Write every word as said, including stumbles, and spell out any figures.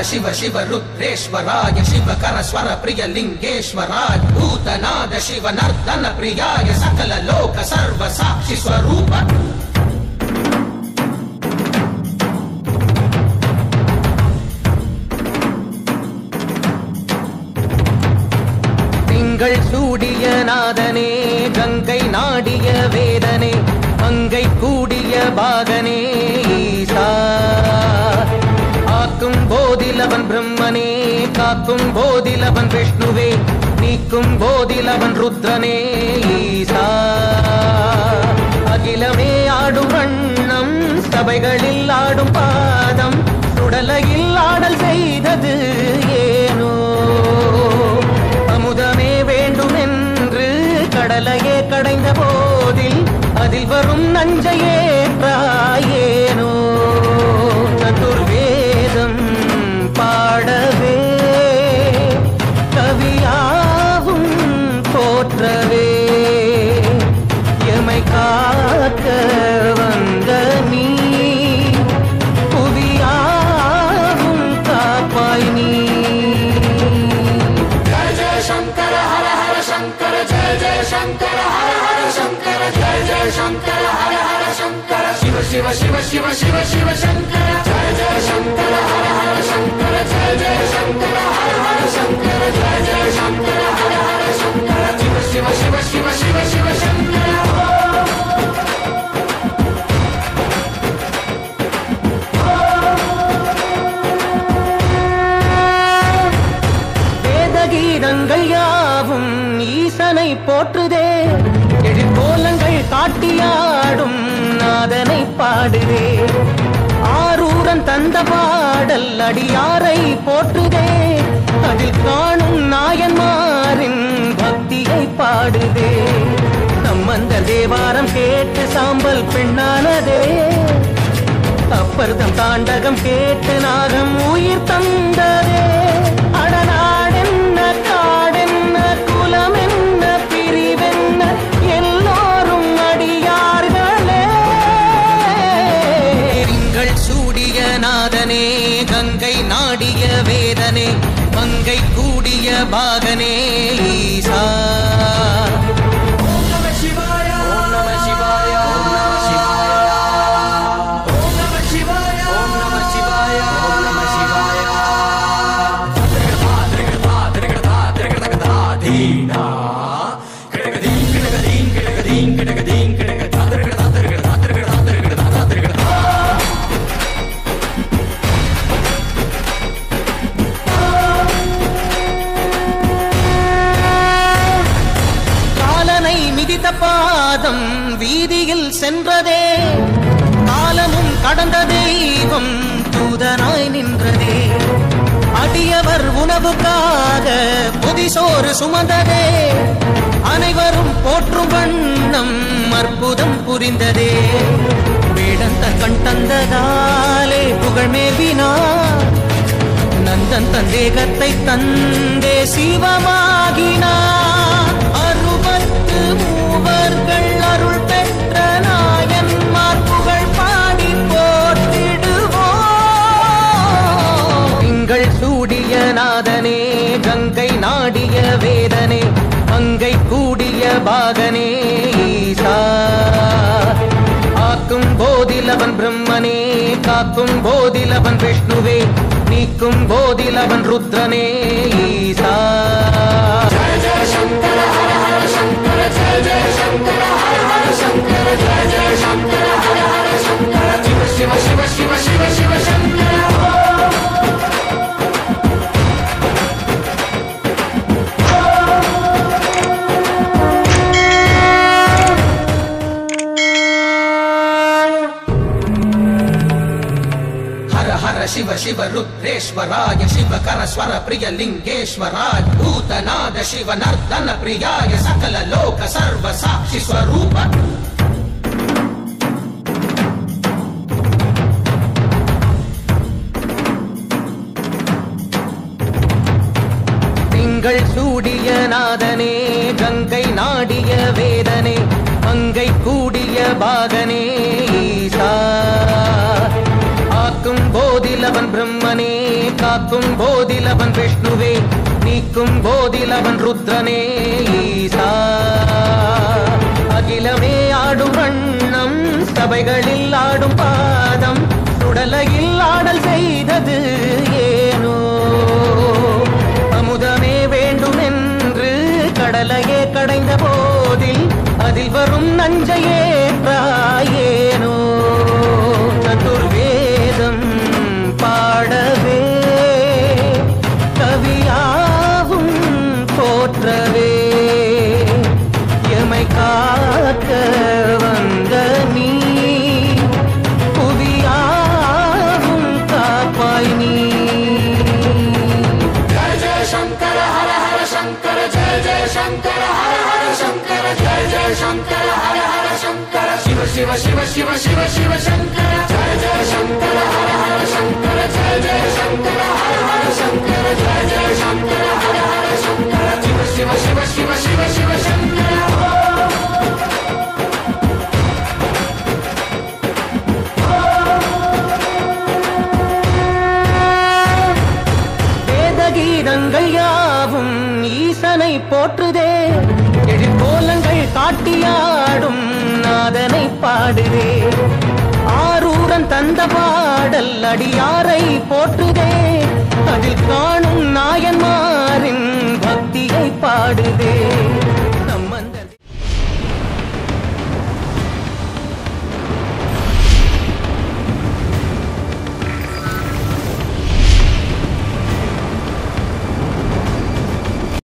शिव शिव रुद्रेश्वराय शिवकर स्वर प्रिय लिंगेश्वराय भूतनाद शिव नर्तन प्रियाय सकल लोक सर्व साक्षि स्वरूप திங்கள் சூடிய நாதனே கங்கை நாடிய வேதனே மங்கை கூடிய பாகனே ஈசா ஆக்கும் போதிலவன் பிரம்மனே காக்கும் போதிலவன் விஷ்ணுவே நீக்கும் போதிலவன் ருத்ரனே ஈசா அகிலமே ஆடும் வண்ணம் சபைகளில் ஆடும் பாதம் சுடலையில் ஆடல் செய்தது ஏனோ அமுதமே வேண்டும் என்று கடலையே கடைந்த போதில் அதில் வரும் நஞ்சையே ஏனோ சதுர்வேதம் பாடவே கவியாவும் போற்றவே எமை காக்க வந்த நீ புவியாவும் காப்பாய் நீ जय जय शंकर हर हर शंकर जय जय शंकर हर हर शंकर जय जय शंकर हर हर शंकर शिव शिव शिव शिव शिव शिव शंकर जय जय शंकर हर हर शंकर जय जय शंकर हर हर शंकर जय जय शंकर हर हर शंकर शिव शिव शिव शिव शिव शिव शंकर வேதகீதங்கள் யாவும் ஈசனை போற்றுதே எழிற்கோலங்கள் காட்டியாடும் நாதனை பாடுதே ஆரூரன் தந்த பாடல் அடியாரை போற்றுதே அதில் காணும் நாயன்மாரின் பக்தியை பாடுதே நம்மந்த தேவாரம் கேட்டு சாம்பல் பெண்ணானதே அப்பர்தம் தாண்டகம் கேட்டு நாகம் உயிர் தந்ததே அடநாடென்ன காடென்ன குலமென்ன பிரிவென்ன எல்லோரும் அடியார்களே திங்கள் சூடிய நாதனே கங்கை நாடிய வேதனே மங்கை கூடிய பாகனே ஈசா பாதம் வீதியில் சென்றதே காலமும் கடந்த தெய்வம் தூதனாய் நின்றதே அடியவர் உணவுக்காக புதிசோறு சுமந்ததே அனைவரும் போற்றும் வண்ணம் அற்புதம் புரிந்ததே வேடந்தன் கண் தந்ததாலே புகழ் மேவினார் நந்தன் தந்தேகத்தை தந்தே சிவமாகினார் அறுபத்து மூவர்கள் அருள் பெற்ற நாயன்மார் புகழ் பாடி போற்றிடுவோம் திங்கள் சூடிய நாதனே கங்கை நாடிய வேதனே மங்கை கூடிய பாகனே ஈசா ஆக்கும் போதிலவன் பிரம்மனே காக்கும் போதிலவன் விஷ்ணுவே நீக்கும் போதிலவன் ருத்ரனே ஈசா जय जय शंकर हर हर शंकर जय जय शंकर हर हर शंकर जय जय शंकर हर हर शंकर शिव शिव शिव शिव शिव शिव शंकर शिव शिव रुद्रेश्वराय शिवकर स्वर प्रिय लिंगेश्वराय भूतनाद शिव नर्तन प्रियाय सकल लोक सर्व साक्षि स्वरूप திங்கள் சூடிய நாதனே கங்கை நாடிய வேதனே மங்கை கூடிய பாகனே ஈசா காக்கும் போதில் அவன் பிரம்மனே, காக்கும் போதில் அவன் விஷ்ணுவே, நீக்கும் போதில் அவன் ருத்ரனே ஈசா. அகிலமே ஆடும் வண்ணம், சபைகளில் ஆடும் பாதம், சுடலையில் ஆடல் செய்தது ஏனோ. அமுதமே வேண்டும் என்று கடலையே கடைந்த போதில் அதில் வரும் நஞ்சையே ஏனோ. சதுர்வேதம் பாடவே கவியாவும் போற்றவே எமை காக்க வந்த நீ புவியாவும் காப்பாய் நீ. जय जय शंकर हर हर शंकर जय जय शंकर हर हर शंकर जय जय शंकर हर हर शंकर शिव शिव शिव शिव शिव शिव शंकर जय जय शंकर हर हर शंकर जय जय शंकर हर हर शंकर जय जय शंकर हर हर शंकर शिव शिव शिव शिव शिव शिव शंकर. வேதகீதங்கள் யாவும் ஈசனை போற்றுதே, எழிற்கோலங்கள் காட்டியாடும் நாதனை பாடுதே. ஆரூரன் தந்த பாடல் அடியாரை போற்றுதே, அதில் காணும் நாயன்மாரின் பக்தியை பாடுதே.